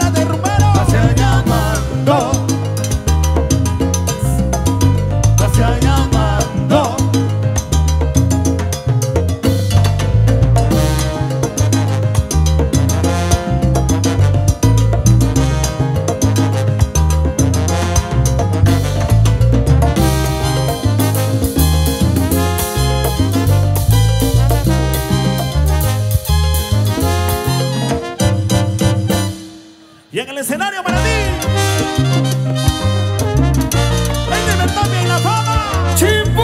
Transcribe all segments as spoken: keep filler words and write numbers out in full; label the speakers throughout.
Speaker 1: de rumbero.
Speaker 2: Gracias llamando, gracias llamando.
Speaker 1: Y en el escenario para ti, el libertad y la fama.
Speaker 3: ¡Chimpú!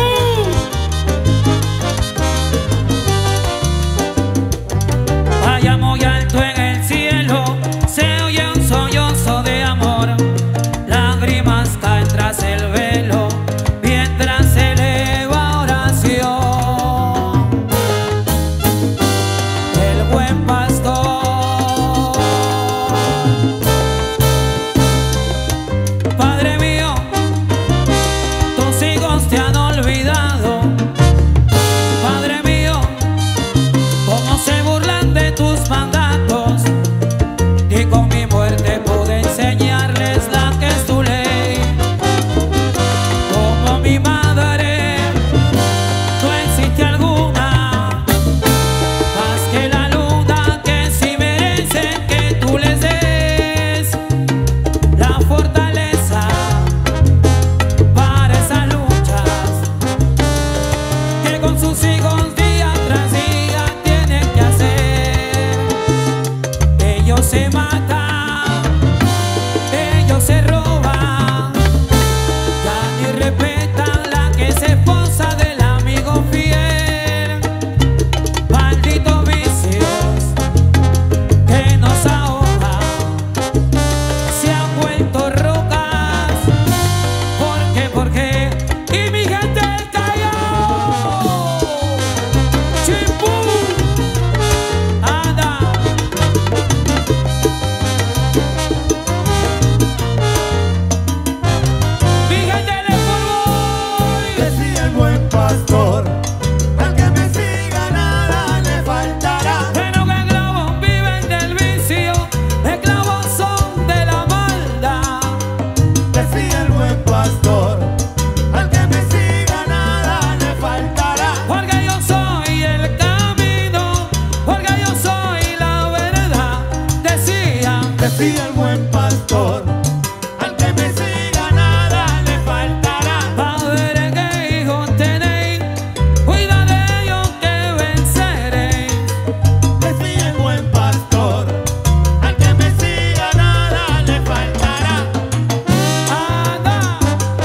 Speaker 3: Allá muy alto en el cielo se oye un sollozo de amor. Lágrimas caen tras el velo mientras se eleva oración. El buen pastor, Padre mío, tus hijos te han olvidado. Padre mío, cómo se burlan de tus mandatos. Y con mi muerte pude enseñarles la que es tu ley. Como mi madre, no existe alguna más que la luna, que si merecen que tú les des la fortaleza para esas luchas que con sus hijos día tras día tienen que hacer. Ellos se matan, ellos se roban, ya ni respetan la que es esposa del amigo fiel. Malditos vicios que nos ahogan, se han vuelto rocas. ¿Por qué? ¿Por qué? Y mi gente cayó. ¡Chimpú! ¡Anda! Mi gente le formó.
Speaker 2: Decía el buen pastor, al que me siga nada le faltará.
Speaker 3: Pero que esclavos viven del vicio, esclavos son de la maldad.
Speaker 2: Decía el buen pastor, al que me siga nada le faltará.
Speaker 3: Porque yo soy el camino, porque yo soy la verdad. Decía,
Speaker 2: Decía el buen pastor, al que me siga nada le faltará.
Speaker 3: Padre, que hijos tenéis, cuida de ellos que venceréis.
Speaker 2: Decía el buen pastor, al que me siga nada le faltará.
Speaker 3: Anda.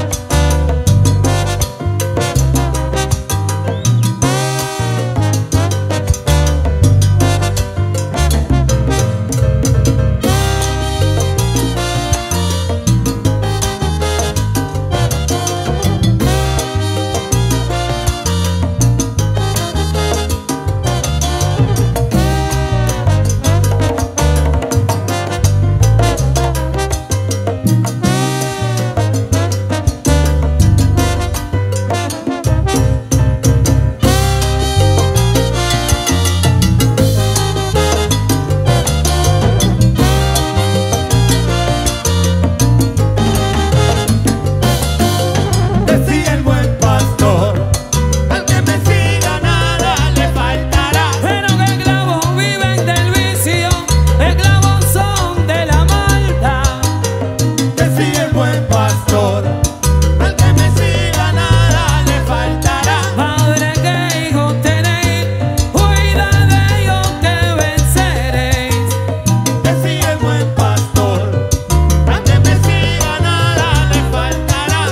Speaker 2: Decía el buen pastor, al que me siga nada le faltará.
Speaker 3: Pero que esclavos viven del vicio, esclavos son de la maldad.
Speaker 2: Decía el buen pastor, al que me siga nada le faltará.
Speaker 3: Padre, que hijos tenéis, cuida de ellos que venceréis.
Speaker 2: Decía el buen pastor, al que me siga nada le faltará.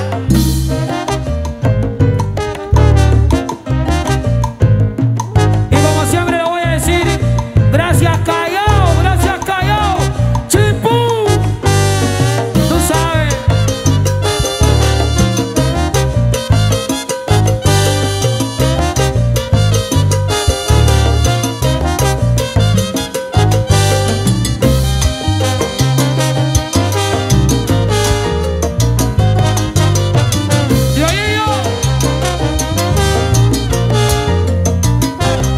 Speaker 3: Y como siempre le voy a decir, gracias Callao, gracias Callao, Chimpú, tú sabes. Y oye yo,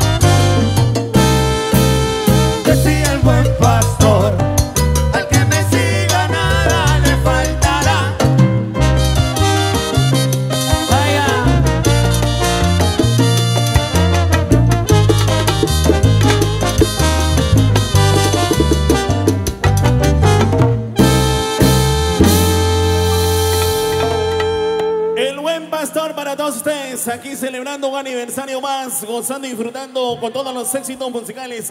Speaker 2: Decía el buen pastor, al que me
Speaker 1: para todos ustedes, aquí celebrando un aniversario más, gozando y disfrutando con todos los éxitos musicales.